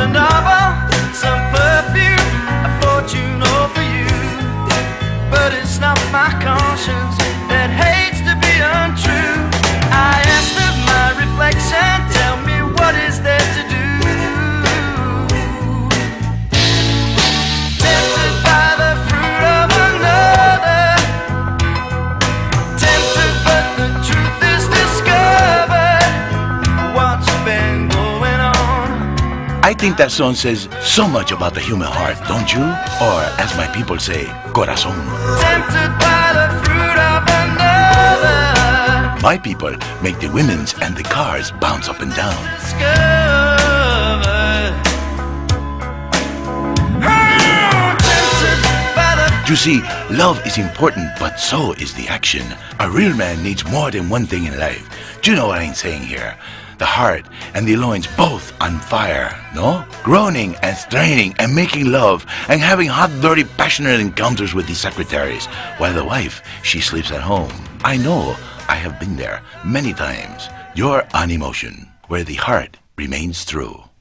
a novel, some perfume, a fortune all for you. But it's not my conscience that hates to be untrue. I asked of my reflection, tell me what is there to do. Tempted by the fruit of another, tempted but the truth is discovered. What's been going on? I think that song says so much about the human heart, don't you? Or, as my people say, corazón. Tempted by the fruit of another. My people make the women's and the cars bounce up and down. You see, love is important, but so is the action. A real man needs more than one thing in life. Do you know what I'm saying here? The heart and the loins both on fire, no? Groaning and straining and making love and having hot, dirty, passionate encounters with the secretaries, while the wife, she sleeps at home. I know, I have been there many times. You're on emotion, where the heart remains true.